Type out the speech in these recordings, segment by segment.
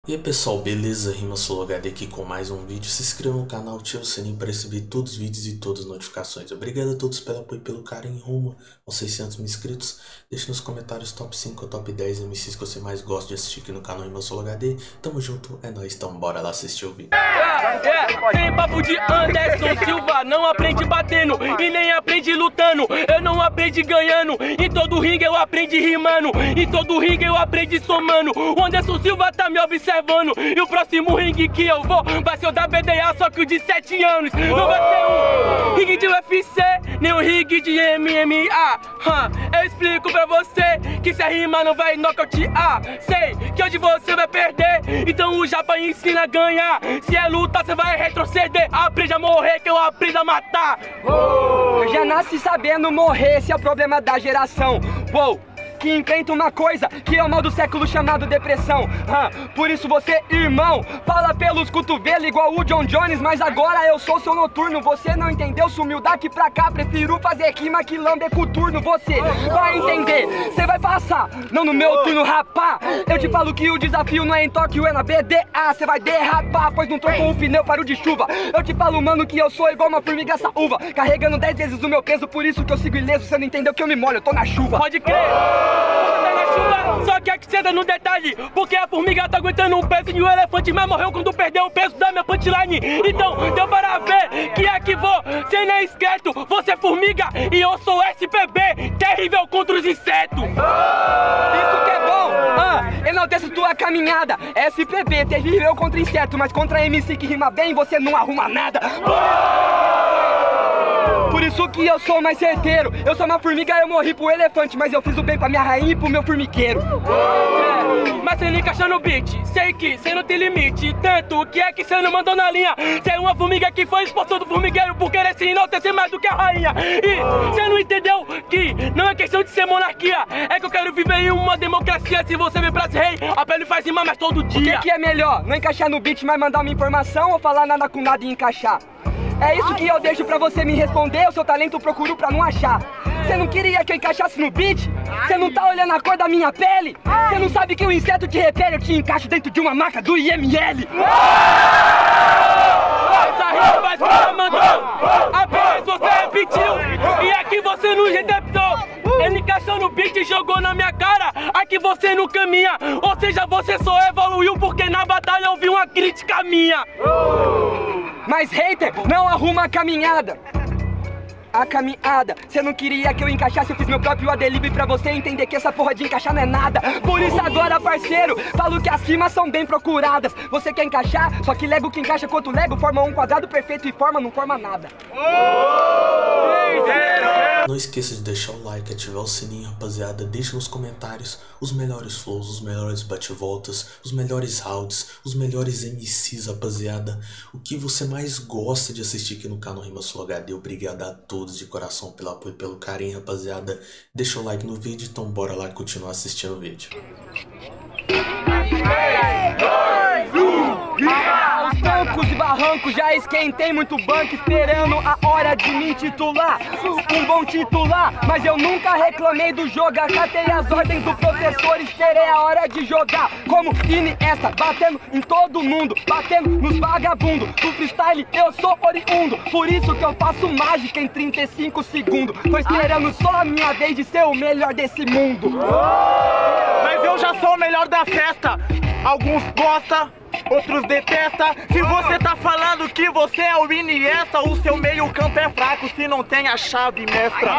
E aí pessoal, beleza? RimaSoloHD aqui com mais um vídeo. Se inscreva no canal, ative o sininho para receber todos os vídeos e todas as notificações. Obrigado a todos pelo apoio e pelo carinho rumo aos 600 mil inscritos. Deixe nos comentários top 5 ou top 10 MCs que você mais gosta de assistir aqui no canal RimaSoloHD. Tamo junto, é nóis, então bora lá assistir o vídeo. Tem papo de Anderson Silva, não aprende batendo e nem aprende lutando. Eu não aprendi ganhando, em todo ringue eu aprendi rimando, em todo ringue eu aprendi somando. O Anderson Silva tá me observando e o próximo ringue que eu vou vai ser o da BDA, só que o de 7 anos. Não vai ser um ringue de UFC, nem um ringue de MMA. Eu explico pra você que se a rima não vai nocautear, sei que hoje você vai perder, então o Japa ensina a ganhar. Se é luta você vai retroceder, aprende a morrer que eu aprendo a matar. Eu já nasci sabendo morrer, esse é o problema da geração. Que enfrenta uma coisa que é o mal do século chamado depressão. Por isso você, irmão, fala pelos cotovelos igual o John Jones, mas agora eu sou seu noturno. Você não entendeu, sumiu daqui pra cá, prefiro fazer rima que lambe coturno. Você vai entender, você vai passar, não no meu turno, rapá. Eu te falo que o desafio não é em Tóquio, é na BDA. Você vai derrapar, pois não trocou o pneu para o de chuva. Eu te falo, mano, que eu sou igual uma formiga saúva, carregando 10 vezes o meu peso, por isso que eu sigo ileso. Você não entendeu que eu me molho, eu tô na chuva. Pode crer! Você tá na chuva, só que aqui cê no detalhe, porque a formiga tá aguentando um peso e o elefante mas morreu quando perdeu o peso da minha punchline. Então deu para ver que aqui vou, cê não é esqueto, você é formiga e eu sou SPB, terrível contra os insetos. Isso que é bom, enalteço tua caminhada. SPB, terrível contra inseto, mas contra MC que rima bem você não arruma nada. Por isso que eu sou mais certeiro. Eu sou uma formiga, eu morri pro elefante, mas eu fiz o bem pra minha rainha e pro meu formigueiro. Mas cê não encaixa no beat, sei que cê não tem limite, tanto que é que cê não mandou na linha. Cê é uma formiga que foi expulso do formigueiro por querer se enaltecer mais do que a rainha. E cê não entendeu que não é questão de ser monarquia, é que eu quero viver em uma democracia. Se você vem pra ser rei, a pele faz rima mais todo dia. O que é melhor? Não encaixar no beat, mas mandar uma informação, ou falar nada com nada e encaixar? É isso que eu deixo pra você me responder, o seu talento eu procuro pra não achar. Você não queria que eu encaixasse no beat? Você não tá olhando a cor da minha pele? Você não sabe que o inseto te repele, eu te encaixo dentro de uma maca do IML. Essa rima mais que ela mandou, apenas você repetiu, e aqui você não receptou. Ele encaixou no beat e jogou na minha cara, aqui você não caminha, ou seja, você só evoluiu porque na batalha eu vi uma crítica minha. Mas hater não arruma a caminhada. A caminhada, cê não queria que eu encaixasse, eu fiz meu próprio adlib pra você entender que essa porra de encaixar não é nada. Por isso agora, parceiro, falo que as rimas são bem procuradas. Você quer encaixar, só que Lego que encaixa quanto Lego forma um quadrado perfeito e forma não forma nada. Não esqueça de deixar o like, ativar o sininho, rapaziada. Deixe nos comentários os melhores flows, os melhores bate-voltas, os melhores rounds, os melhores MCs, rapaziada. O que você mais gosta de assistir aqui no canal RimaSoloHD. Obrigado a todos de coração pelo apoio e pelo carinho, rapaziada. Deixa o like no vídeo, então bora lá continuar assistindo o vídeo. Aos trancos e barrancos já esquentei muito banco, esperando a hora de me titular. Um bom titular, mas eu nunca reclamei do jogo. Acatei as ordens do professor, esperei a hora de jogar. Como Iniesta, batendo em todo mundo, batendo nos vagabundos. Do freestyle eu sou oriundo, por isso que eu faço mágica em 35 segundos. Tô esperando só a minha vez de ser o melhor desse mundo. Mas eu já sou o melhor da festa. Alguns gostam, outros detestam. Se você tá falando que você é o Iniesta, o seu meio campo é fraco se não tem a chave mestra.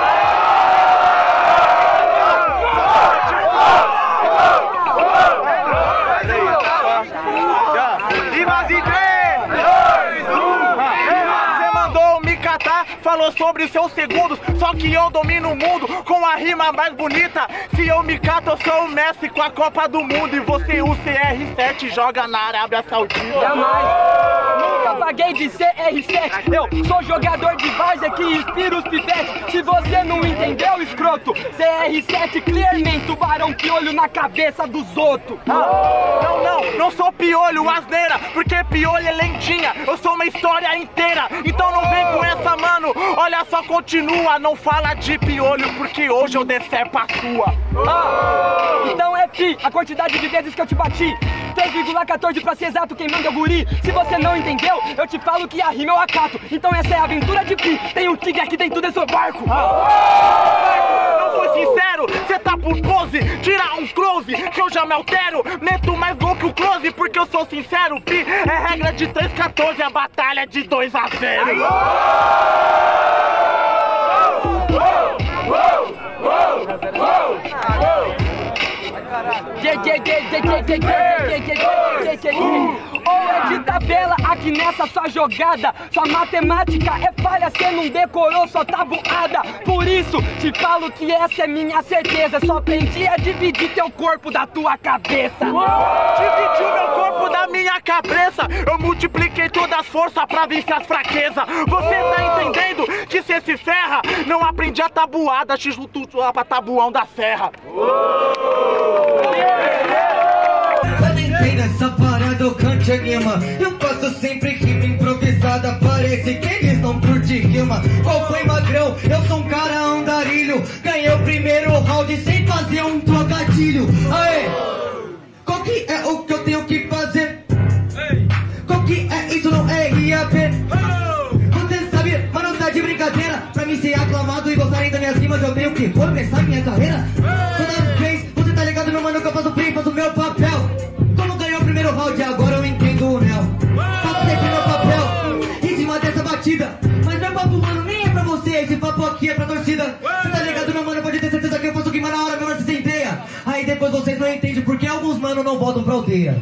Você mandou me catar, falou sobre seus segundos, só que eu domino o mundo com a rima mais bonita. Se eu me cato, eu sou o Messi com a Copa do Mundo, e você o CR7 joga na Arábia Saudita. Jamais, nunca paguei de CR7. Eu sou jogador de várzea que inspira os pivetes. Se você não entendeu, escroto, CR7 clearmente, tubarão piolho na cabeça dos outros. Não sou piolho, asneira, porque piolho é lentinha. Eu sou uma história inteira, então não vem com essa, mano. Olha só, continua, não fala de piolho, porque hoje eu decepo a sua. Então é pi, a quantidade de vezes que eu te bati. 3,14 pra ser exato, quem manda é o guri. Se você não entendeu, eu te falo que a rima eu acato. Então essa é a aventura de Pi. Tem um tigre aqui dentro desse barco. Não foi sincero, cê tá por pose. Tira um close, que eu já me altero. Meto mais gol que o close, porque eu sou sincero. Pi é regra de 3,14, a batalha é de 2 a 0. Ou é de tabela aqui nessa sua jogada. Sua matemática é falha, cê não decorou sua tabuada. Por isso te falo que essa é minha certeza. Só aprendi a dividir teu corpo da tua cabeça. Dividiu meu corpo da minha cabeça. Eu multipliquei todas as forças pra vencer as fraquezas. Você tá entendendo que cê se ferra? Não aprendi a tabuada, x-lutu lá pra tabuão da serra. Eu entrei nessa parada, eu cante anima. Eu faço sempre rima improvisada. Parece que eles não curtem rima. Qual foi, magrão? Eu sou um cara andarilho. Ganhei o primeiro round sem fazer um trocadilho. Aê! Qual que é o que eu tenho que fazer? Qual que é isso? Não é RAP. Você sabe, mas não tá de brincadeira. Pra mim ser aclamado e gostarem das minhas rimas, eu tenho que começar minha carreira. Toda vez, você tá ligado, meu mano, que eu faço free, faço meu papel. Como ganhou o primeiro round, agora eu entendo o Neo. Faço sempre meu papel, em cima dessa batida. Mas meu papo, mano, nem é pra você, esse papo aqui é pra torcida. Você tá ligado, meu mano, pode ter certeza que eu faço rima na hora, meu mano, se centeia. Aí depois vocês não entendem porque alguns mano não voltam pra aldeia.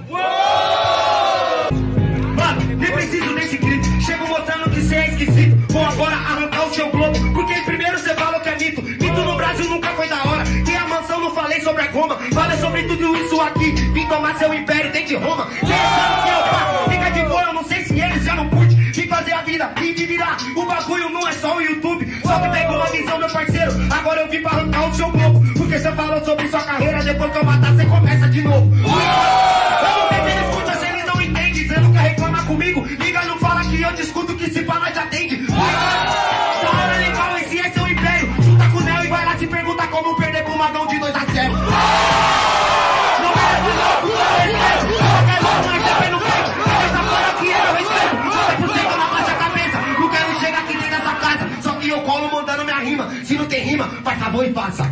Mano, nem preciso desse grito. Chego mostrando que cê é esquisito. Vou agora arrancar o seu globo, porque primeiro cê falou que é mito. Mito no Brasil nunca foi da hora. Tem a mansão, não falei sobre a goma. Falei sobre tudo isso aqui. Vim tomar seu império dentro de Roma. Cê sabe que é o pá, fica de boa, eu não sei se eles já não curte. Vim fazer a vida e de virar. O bagulho não é só o YouTube. Só que pegou uma visão, meu parceiro. Agora eu vim pra arrancar o seu globo, porque cê falou sobre sua carreira. Depois que eu matar, cê começa de novo. Eu não sei se eles escutam, se eles não entendem. Cê nunca reclama comigo. Liga, não fala que eu discuto, que se fala já atende. Da hora legal, esse é seu império. Junta com o Neo e vai lá te perguntar como perder pro Magão de 2 a 0. Não é de novo, mas também não quero. Essa fora que eu respeito. 90% na baixa cabeça. Não quero chegar aqui dentro dessa casa. Só que eu colo mandando minha rima. Se não tem rima, faz favor e faça.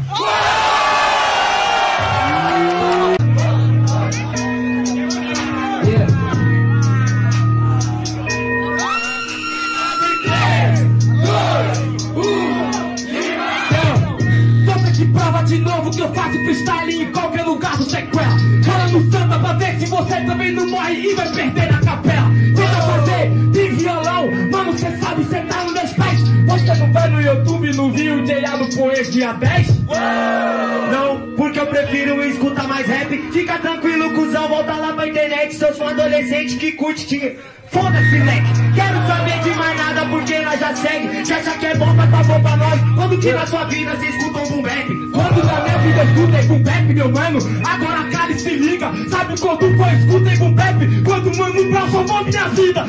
Prova de novo que eu faço freestyle em qualquer lugar do sequela. Fala no samba pra ver se você também não morre e vai perder na capela. Tenta fazer de violão, mano, cê sabe, cê tá nos meus pés. Você não vai no YouTube, não viu o J.A. no Poesia dia 10? Não, porque eu prefiro escutar mais rap. Fica tranquilo, cuzão, volta lá pra internet. Se eu sou um adolescente que curte te... Foda-se, leque, quero saber de mais nada porque nós já segue. Se acha que é bom, faz favor pra nós. Quando que na sua vida cê escuta um boom bap? Quando na minha vida eu escutei boom bap, meu mano, agora a cara se liga. Sabe quando foi escutei boom bap? Quando o Mano Brown salvou minha vida.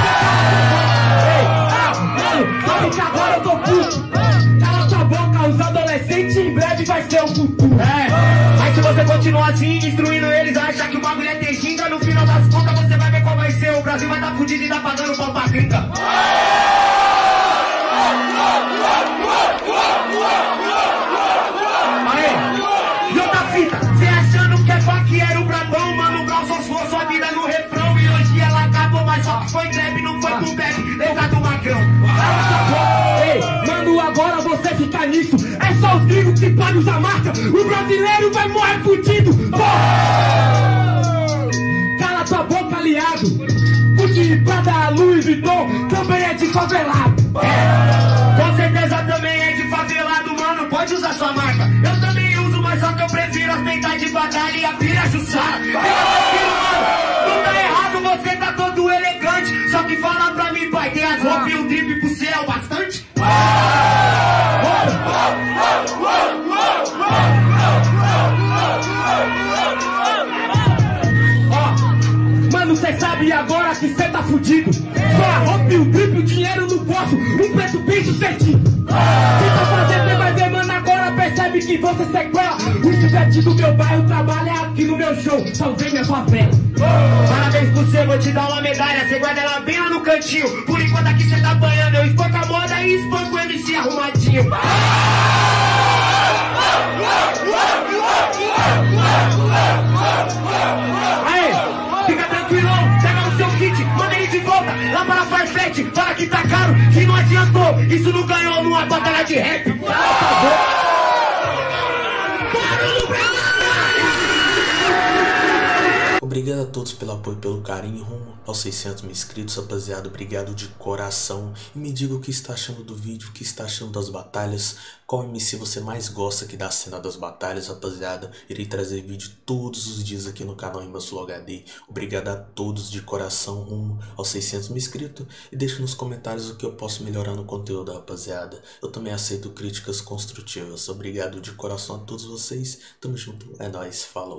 Mano, sabe que agora eu tô puto. Cala tua boca, os adolescentes em breve vai ser o futuro. Aí se você continuar assim, instruindo eles a achar que o bagulho é ter ginga, no final das contas você vai ver qual vai ser. O Brasil vai tá fudido e tá pagando pau pra gringa. Aí, e outra fita, cê achando que é faqueiro brabão, Mano Brown só suou sua vida no refrão. E hoje ela acabou, mas só que foi trap, não foi com bap, lembra do Magrão. Ei, mano, agora você fica nisso. É só os gringos que podem usar marca. O brasileiro vai morrer fudido. Cala tua boca, aliado. Gucci, Prada, Louis Vuitton também é de favelado. Com certeza também é de favelado, mano. Pode usar sua marca. Eu também uso, mas só que eu prefiro as peitas de batalha e a pira Jussara. Não tá errado, você tá todo elegante. Só que fala pra mim, pai, tem as roupas e o drip pro céu bastante? Mano, cê sabe agora que cê tá fudido. Só a roupa e o drip, o dinheiro no bolso, um preço bem sucedido. Tenta fazer, cê vai ver, mano, agora percebe sabe que você sequela. O chivete do meu bairro trabalha aqui no meu show. Salvei minha favela. Parabéns por você, vou te dar uma medalha. Você guarda ela bem lá no cantinho. Por enquanto aqui você tá banhando. Eu espanco a moda e espanco o MC arrumadinho. Aí, fica tranquilão, pega o seu kit, manda ele de volta lá para a Farfetch. Fala que tá caro, que não adiantou. Isso não ganhou numa batalha de rap. Obrigado a todos pelo apoio e pelo carinho rumo aos 600 mil inscritos, rapaziada. Obrigado de coração. E me diga o que está achando do vídeo, o que está achando das batalhas. Qual MC você mais gosta aqui da cena das batalhas, rapaziada. Irei trazer vídeo todos os dias aqui no canal RimaSlow HD. Obrigado a todos de coração rumo aos 600 mil inscritos. E deixe nos comentários o que eu posso melhorar no conteúdo, rapaziada. Eu também aceito críticas construtivas. Obrigado de coração a todos vocês. Tamo junto. É nóis. Falou.